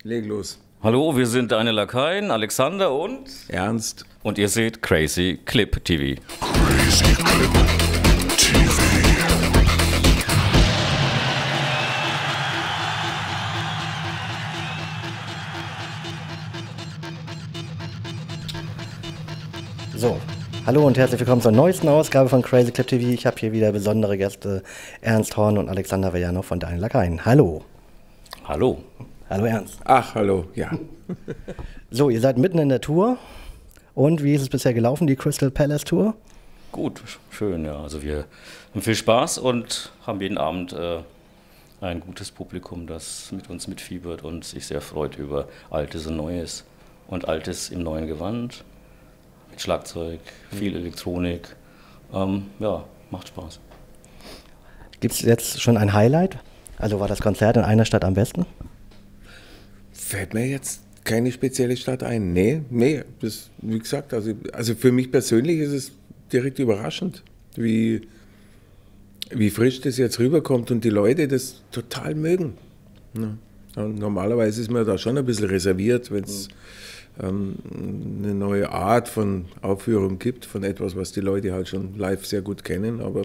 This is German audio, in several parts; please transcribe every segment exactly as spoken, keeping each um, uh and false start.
Leg los. Hallo, wir sind deine Lakaien, Alexander und Ernst. Und ihr seht Crazy Clip T V. Crazy Clip T V. So, hallo und herzlich willkommen zur neuesten Ausgabe von Crazy Clip T V. Ich habe hier wieder besondere Gäste, Ernst Horn und Alexander Vajano von Deine Lakaien. Hallo. Hallo. Hallo Ernst. Ach, hallo, ja. So, ihr seid mitten in der Tour. Und wie ist es bisher gelaufen, die Crystal Palace Tour? Gut, schön, ja. Also wir haben viel Spaß und haben jeden Abend äh, ein gutes Publikum, das mit uns mitfiebert und sich sehr freut über Altes und Neues. Und Altes im neuen Gewand, mit Schlagzeug, viel Elektronik. Ähm, ja, macht Spaß. Gibt es jetzt schon ein Highlight? Also war das Konzert in einer Stadt am besten? Fällt mir jetzt keine spezielle Stadt ein. Nee, nee, das, wie gesagt, also, also für mich persönlich ist es direkt überraschend, wie, wie frisch das jetzt rüberkommt und die Leute das total mögen. Ja. Und normalerweise ist man da schon ein bisschen reserviert, wenn es ähm, eine neue Art von Aufführung gibt, von etwas, was die Leute halt schon live sehr gut kennen, aber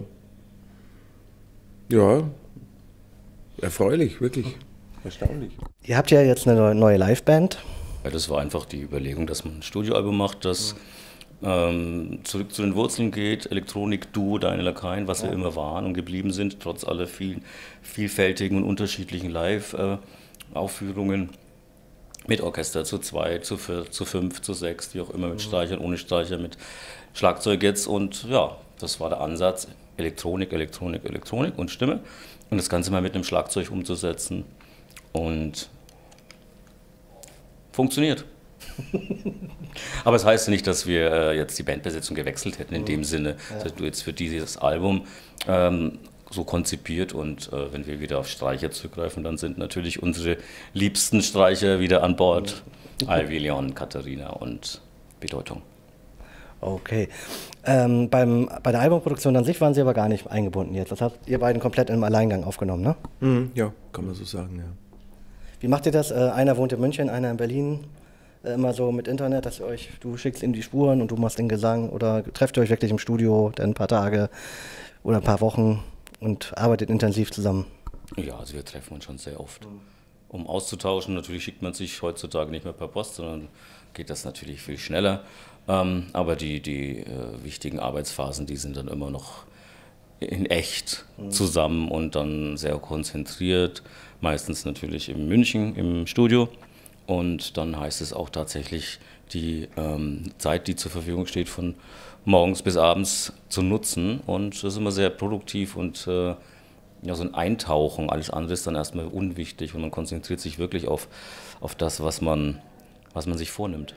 ja, erfreulich, wirklich. Erstaunlich. Ihr habt ja jetzt eine neue Liveband. Ja, das war einfach die Überlegung, dass man ein Studioalbum macht, das ähm, zurück zu den Wurzeln geht, Elektronik, Duo, Deine Lakaien, was ja. wir immer waren und geblieben sind, trotz aller vielen vielfältigen und unterschiedlichen Live-Aufführungen mit Orchester, zu zwei, zu vier, zu fünf, zu sechs, wie auch immer, mit Streichern, ohne Streicher, mit Schlagzeug jetzt. Und ja, das war der Ansatz, Elektronik, Elektronik, Elektronik und Stimme und das Ganze mal mit einem Schlagzeug umzusetzen. Und funktioniert. Aber es das heißt nicht, dass wir äh, jetzt die Bandbesetzung gewechselt hätten in dem Sinne. Ja. Das du jetzt für dieses Album ähm, so konzipiert und äh, wenn wir wieder auf Streicher zurückgreifen, dann sind natürlich unsere liebsten Streicher wieder an Bord. Ivy, Leon, Katharina und Bedeutung. Okay. Ähm, beim, bei der Albumproduktion an sich waren Sie aber gar nicht eingebunden jetzt. Das habt ihr beiden komplett im Alleingang aufgenommen, ne? Mhm, ja, kann man so sagen, ja. Wie macht ihr das? Äh, einer wohnt in München, einer in Berlin. Äh, immer so mit Internet, dass ihr euch, du schickst ihm die Spuren und du machst den Gesang oder trefft ihr euch wirklich im Studio, dann ein paar Tage oder ein paar Wochen und arbeitet intensiv zusammen? Ja, also wir treffen uns schon sehr oft. Um auszutauschen, natürlich schickt man sich heutzutage nicht mehr per Post, sondern geht das natürlich viel schneller. Ähm, aber die, die äh, wichtigen Arbeitsphasen, die sind dann immer noch in echt zusammen und dann sehr konzentriert, meistens natürlich in München im Studio und dann heißt es auch tatsächlich die ähm, Zeit, die zur Verfügung steht, von morgens bis abends zu nutzen und das ist immer sehr produktiv und äh, ja, so ein Eintauchen, alles andere ist dann erstmal unwichtig und man konzentriert sich wirklich auf, auf das, was man, was man sich vornimmt.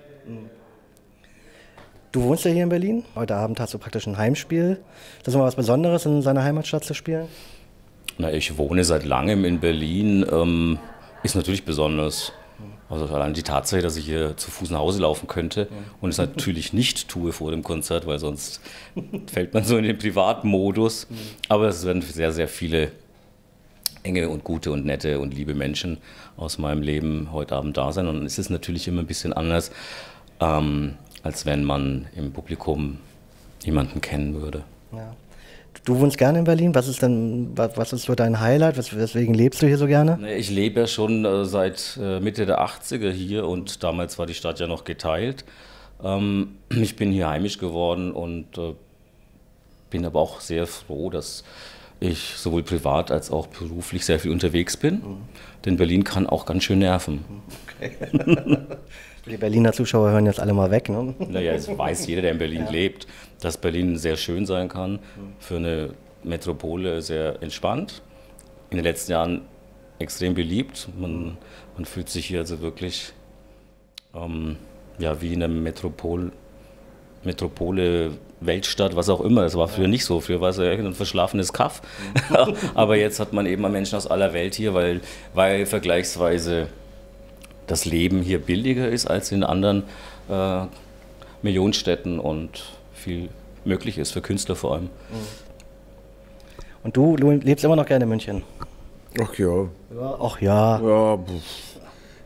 Du wohnst ja hier in Berlin. Heute Abend hast du praktisch ein Heimspiel. Ist das mal was Besonderes, in seiner Heimatstadt zu spielen? Na, ich wohne seit langem in Berlin. Ähm, ist natürlich besonders. Also allein die Tatsache, dass ich hier zu Fuß nach Hause laufen könnte und es natürlich nicht tue vor dem Konzert, weil sonst fällt man so in den Privatmodus. Aber es werden sehr, sehr viele enge und gute und nette und liebe Menschen aus meinem Leben heute Abend da sein. Und es ist natürlich immer ein bisschen anders, ähm, als wenn man im Publikum jemanden kennen würde. Ja. Du wohnst gerne in Berlin. Was ist denn, was ist so dein Highlight? Weswegen lebst du hier so gerne? Ich lebe ja schon äh, seit äh, Mitte der achtziger hier und damals war die Stadt ja noch geteilt. Ähm, ich bin hier heimisch geworden und äh, bin aber auch sehr froh, dass ich sowohl privat als auch beruflich sehr viel unterwegs bin. Mhm. Denn Berlin kann auch ganz schön nerven. Okay. Die Berliner Zuschauer hören jetzt alle mal weg, ne? Naja, es weiß jeder, der in Berlin ja. lebt, dass Berlin sehr schön sein kann, für eine Metropole sehr entspannt. In den letzten Jahren extrem beliebt. Man, man fühlt sich hier also wirklich ähm, ja, wie in einer Metropol, Metropole, Weltstadt, was auch immer. Das war früher nicht so. Früher war es ja ein verschlafenes Kaff. Aber jetzt hat man eben Menschen aus aller Welt hier, weil, weil vergleichsweise das Leben hier billiger ist als in anderen äh, Millionenstädten und viel möglich ist, für Künstler vor allem. Und du lebst immer noch gerne in München? Ach ja. Ja, ach ja. Ja, pff.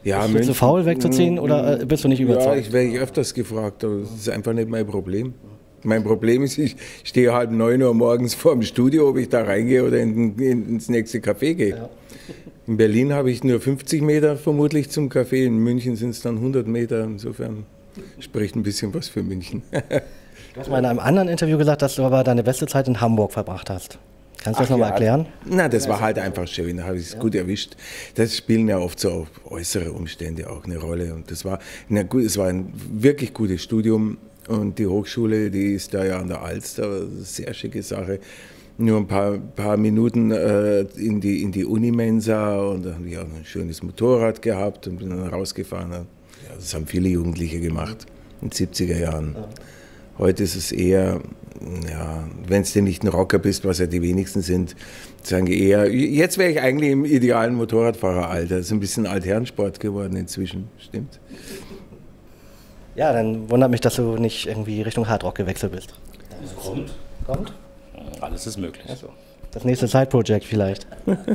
Ja, bist du München, zu faul wegzuziehen oder äh, bist du nicht Ja, überzeugt? ich werde öfters gefragt, aber das ist einfach nicht mein Problem. Mein Problem ist, ich stehe halb neun Uhr morgens vor dem Studio, ob ich da reingehe oder in, in, ins nächste Café gehe. Ja. In Berlin habe ich nur fünfzig Meter vermutlich zum Café, in München sind es dann hundert Meter, insofern spricht ein bisschen was für München. Du hast mal in einem anderen Interview gesagt, dass du aber deine beste Zeit in Hamburg verbracht hast. Kannst du das nochmal ja, erklären? Na, das war halt einfach schön, da habe ich es ja. gut erwischt. Das spielen ja oft so äußere Umstände auch eine Rolle. Und das war, na gut, es war ein wirklich gutes Studium und die Hochschule, die ist da ja an der Alster, eine sehr schicke Sache. Nur ein paar, paar Minuten äh, in die, in die Unimensa und da habe ich auch ein schönes Motorrad gehabt und bin dann rausgefahren. Ja, das haben viele Jugendliche gemacht in den siebziger Jahren. Ja. Heute ist es eher, ja, wenn du nicht ein Rocker bist, was ja die wenigsten sind, sagen eher, jetzt wäre ich eigentlich im idealen Motorradfahreralter. Das ist ein bisschen Altherrensport geworden inzwischen, stimmt. Ja, dann wundert mich, dass du nicht irgendwie Richtung Hardrock gewechselt bist. Das kommt. Kommt? Alles ist möglich. Also, das nächste Side-Project vielleicht.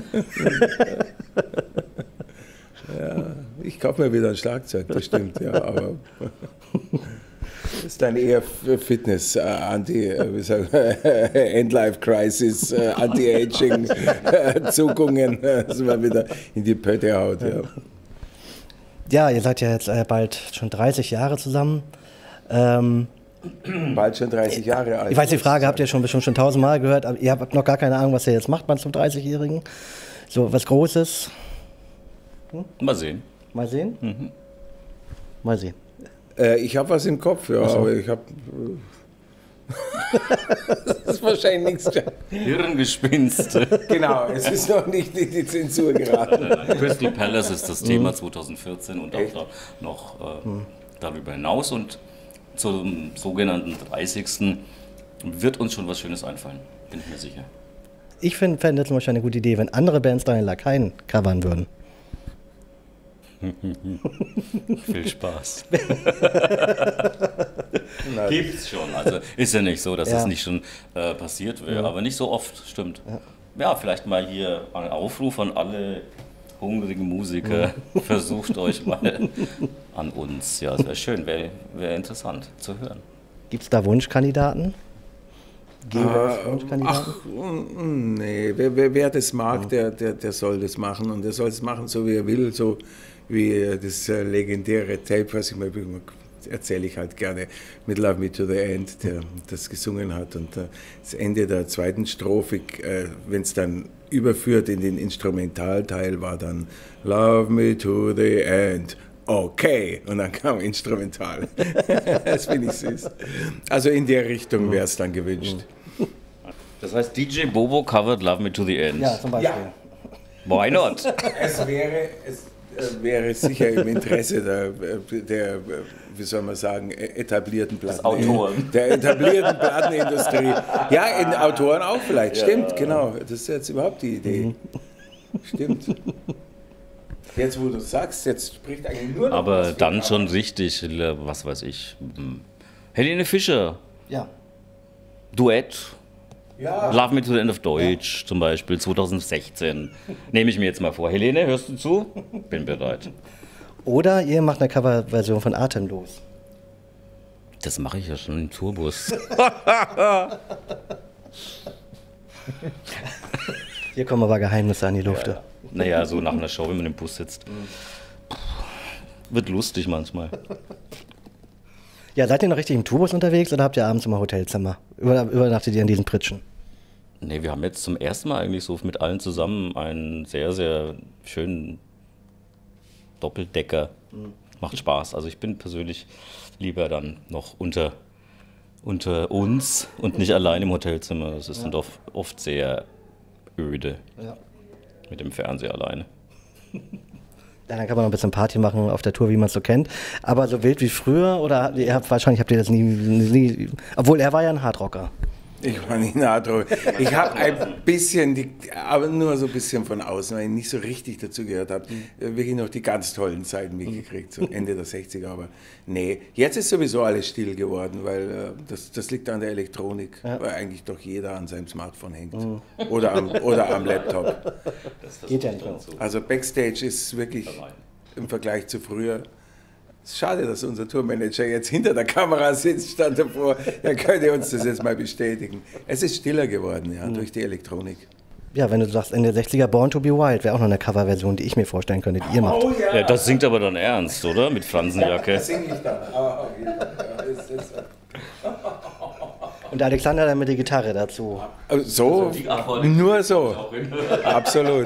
Ja, ich kaufe mir wieder ein Schlagzeug, das stimmt, ja, aber... Das ist dann eher Fitness, äh, Anti, äh, wie sagen wir, Endlife-Crisis, äh, Anti-Aging-Zuckungen, äh, dass man wieder in die Pötte haut. Ja. Ja, ihr seid ja jetzt äh, bald schon dreißig Jahre zusammen. Ähm, bald schon dreißig Jahre alt. Ich weiß, die Frage habt ihr schon bestimmt schon tausendmal gehört, aber ihr habt noch gar keine Ahnung, was ihr jetzt macht man zum dreißigjährigen. So was Großes. Hm? Mal sehen. Mal sehen? Mhm. Mal sehen. Ich habe was im Kopf, ja, so. aber ich habe. Das ist wahrscheinlich nichts. Hirngespinst. Genau, es ist noch nicht in die Zensur geraten. Crystal Palace ist das Thema zweitausendvierzehn und auch noch äh, hm. darüber hinaus. Und zum sogenannten dreißigsten wird uns schon was Schönes einfallen, bin ich mir sicher. Ich finde, fände zum Beispiel eine gute Idee, wenn andere Bands Daniel Lakaien covern würden. Viel Spaß. Gibt's schon. Also ist ja nicht so, dass ja. es nicht schon äh, passiert wäre, ja. aber nicht so oft, stimmt. Ja. ja, vielleicht mal hier ein Aufruf an alle hungrigen Musiker. Mhm. Versucht euch mal an uns. Ja, es wäre schön, wäre wär interessant zu hören. Gibt es da Wunschkandidaten? Äh, ach, nee, wer, wer, wer das mag, ja. der, der, der soll das machen und der soll es machen, so wie er will, so wie das äh, legendäre Tape, was ich mal erzähle ich halt gerne, mit Love Me to the End, der das gesungen hat und äh, das Ende der zweiten Strophe, äh, wenn es dann überführt in den Instrumentalteil, war dann Love Me to the End. Okay, und dann kam Instrumental. Das finde ich süß. Also in der Richtung wäre es dann gewünscht. Das heißt, D J Bobo covered Love Me to the End. Ja, zum Beispiel. Ja. Why not? Es wäre, es wäre sicher im Interesse der, der, wie soll man sagen, etablierten Platten. Autoren. Der etablierten Plattenindustrie. Ja, in Autoren auch vielleicht, ja. Stimmt, genau. Das ist jetzt überhaupt die Idee. Mhm. Stimmt. Jetzt, wo du sagst, jetzt spricht eigentlich nur noch aber dann schon richtig, was weiß ich, Helene Fischer. Ja. Duett. Ja. Love Me to the End of Deutsch, ja. Zum Beispiel zweitausendsechzehn. Nehme ich mir jetzt mal vor. Helene, hörst du zu? Bin bereit. Oder ihr macht eine Coverversion von Atemlos. Das mache ich ja schon im Tourbus. Hier kommen aber Geheimnisse an die Luft. Ja. Naja, so nach einer Show, wenn man im Bus sitzt. Wird lustig manchmal. Ja, seid ihr noch richtig im Tourbus unterwegs oder habt ihr abends immer Hotelzimmer? Über, übernachtet ihr an diesen Pritschen? Nee, wir haben jetzt zum ersten Mal eigentlich so mit allen zusammen einen sehr, sehr schönen Doppeldecker. Mhm. Macht Spaß. Also ich bin persönlich lieber dann noch unter, unter uns und nicht allein im Hotelzimmer. Das ist ja. dann doch oft sehr öde. Ja. Mit dem Fernseher alleine. Ja, dann kann man noch ein bisschen Party machen auf der Tour, wie man es so kennt. Aber so wild wie früher, oder ihr habt, wahrscheinlich habt ihr das nie, nie... Obwohl, er war ja ein Hardrocker. Ich war nicht ein Hardrocker. Ich habe ein bisschen, die, aber nur so ein bisschen von außen, weil ich nicht so richtig dazu gehört habe, mhm. wirklich noch die ganz tollen Zeiten mitgekriegt, so Ende der sechziger. Aber nee, jetzt ist sowieso alles still geworden, weil das, das liegt an der Elektronik, ja. weil eigentlich doch jeder an seinem Smartphone hängt mhm. oder, am, oder am Laptop. Das geht ja nicht mehr. Also Backstage ist wirklich im Vergleich zu früher. Es ist schade, dass unser Tourmanager jetzt hinter der Kamera sitzt, stand davor. Er könnte uns das jetzt mal bestätigen. Es ist stiller geworden, ja, mhm. durch die Elektronik. Ja, wenn du sagst, Ende der sechziger Born to be Wild, wäre auch noch eine Coverversion, die ich mir vorstellen könnte, die ihr macht. Oh, ja. Ja, das singt aber dann ernst, oder? Mit Fransenjacke. Ja, das singe ich dann. Aber okay. Ja, ist, ist, Und Alexander dann mit der Gitarre dazu. So, nur so. Absolut.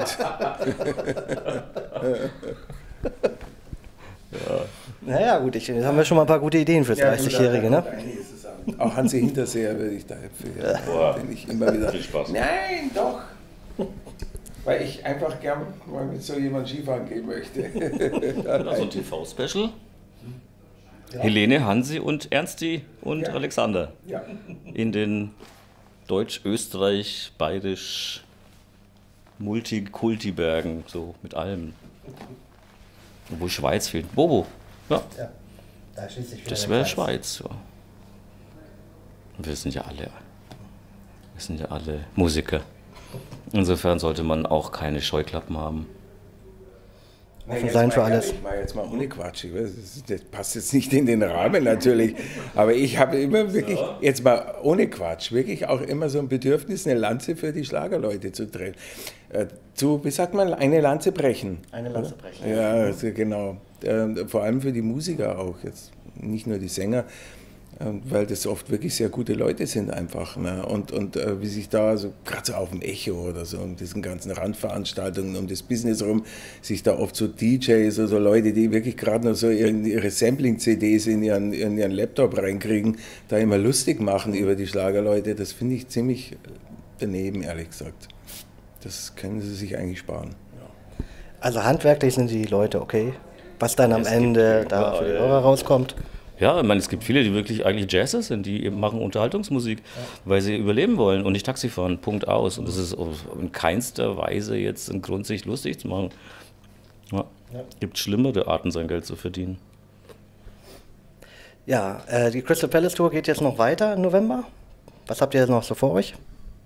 Ja. Naja, gut, ich, jetzt haben wir schon mal ein paar gute Ideen fürs ja, dreißigjährige, ne? Auch Hansi Hinterseher würde ich da empfehlen. Boah, den ich immer wieder. Viel Spaß. Nein, doch. Weil ich einfach gern mal mit so jemandem Skifahren gehen möchte. Also ein T V-Special. Ja. Helene, Hansi und Ernsti und ja. Alexander. Ja. In den Deutsch-Österreich, Bayerisch, Multikulti-Bergen, so mit allem. Obwohl Schweiz fehlt. Bobo. Ja. Ja. Da das wäre Schweiz. Ja. Und wir sind ja alle, wir sind ja alle Musiker. Insofern sollte man auch keine Scheuklappen haben. Offen sein für alles. Ich mache jetzt mal ohne Quatsch. Das passt jetzt nicht in den Rahmen natürlich. Aber ich habe immer wirklich, jetzt mal ohne Quatsch, wirklich auch immer so ein Bedürfnis, eine Lanze für die Schlagerleute zu drehen. Äh, zu, wie sagt man, eine Lanze brechen. Eine Lanze brechen. Ja, also genau. Äh, vor allem für die Musiker auch jetzt, nicht nur die Sänger. Weil das oft wirklich sehr gute Leute sind einfach. Ne? Und, und äh, wie sich da, so, gerade so auf dem Echo oder so, um diesen ganzen Randveranstaltungen, um das Business rum, sich da oft so D Js oder so Leute, die wirklich gerade noch so ihre, ihre Sampling-C Ds in ihren, in ihren Laptop reinkriegen, da immer lustig machen über die Schlagerleute, das finde ich ziemlich daneben, ehrlich gesagt. Das können sie sich eigentlich sparen. Ja. Also handwerklich sind die Leute okay. Was dann am es Ende da für die Hörer rauskommt. Ja, ich meine, es gibt viele, die wirklich eigentlich Jazzer sind, die machen Unterhaltungsmusik, ja. weil sie überleben wollen und nicht Taxi fahren, Punkt aus. Und das ist in keinster Weise jetzt ein Grund, sich lustig zu machen. Ja. Ja. Gibt schlimmere Arten, sein Geld zu verdienen. Ja, äh, die Crystal Palace Tour geht jetzt noch weiter im November. Was habt ihr jetzt noch so vor euch?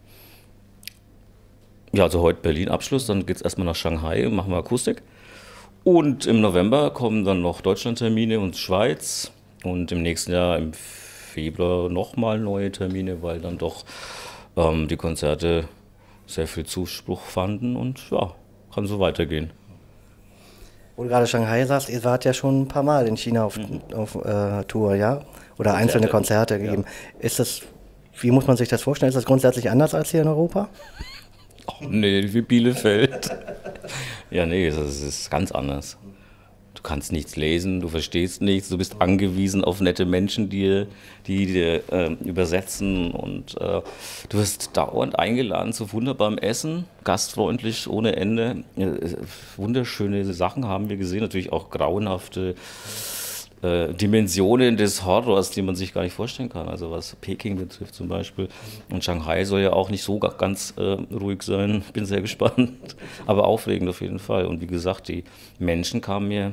Ja, also heute Berlin Abschluss, dann geht es erstmal nach Shanghai und machen wir Akustik. Und im November kommen dann noch Deutschland-Termine und Schweiz. Und im nächsten Jahr, im Februar, nochmal neue Termine, weil dann doch ähm, die Konzerte sehr viel Zuspruch fanden und ja, kann so weitergehen. Wo du gerade Shanghai sagst, ihr wart ja schon ein paar Mal in China auf, mhm. auf äh, Tour, ja? Oder Konzerte. einzelne Konzerte gegeben. Ja. Ist das, wie muss man sich das vorstellen? Ist das grundsätzlich anders als hier in Europa? Oh, nee, wie Bielefeld. Ja, nee, das ist ganz anders. Du kannst nichts lesen, du verstehst nichts, du bist angewiesen auf nette Menschen, die, die dir äh, übersetzen und äh, du wirst dauernd eingeladen zu wunderbarem Essen, gastfreundlich ohne Ende. Äh, wunderschöne Sachen haben wir gesehen, natürlich auch grauenhafte äh, Dimensionen des Horrors, die man sich gar nicht vorstellen kann, also was Peking betrifft zum Beispiel. Und Shanghai soll ja auch nicht so ganz äh, ruhig sein, bin sehr gespannt, aber aufregend auf jeden Fall. Und wie gesagt, die Menschen kamen mir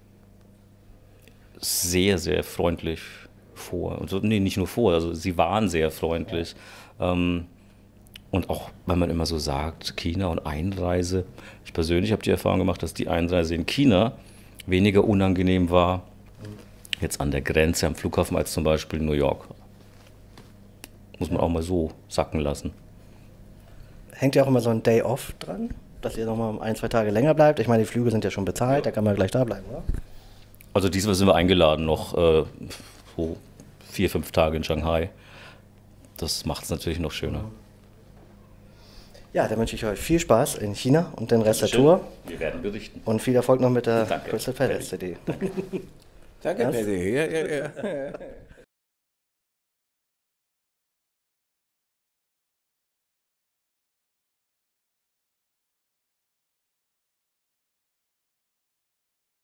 sehr, sehr freundlich vor. Also, nee, nicht nur vor, also sie waren sehr freundlich. Ja. Ähm, und auch, wenn man immer so sagt, China und Einreise. Ich persönlich habe die Erfahrung gemacht, dass die Einreise in China weniger unangenehm war, jetzt an der Grenze am Flughafen, als zum Beispiel in New York. Muss man auch mal so sacken lassen. Hängt ja auch immer so ein Day Off dran, dass ihr noch mal ein, zwei Tage länger bleibt? Ich meine, die Flüge sind ja schon bezahlt, da kann man gleich da bleiben, oder? Also diesmal sind wir eingeladen, noch äh, so vier, fünf Tage in Shanghai. Das macht es natürlich noch schöner. Ja, dann wünsche ich euch viel Spaß in China und den Rest der Tour. Wir werden berichten. Und viel Erfolg noch mit der Danke. Crystal Palace C D. Danke, Paddy. Ja, ja, ja.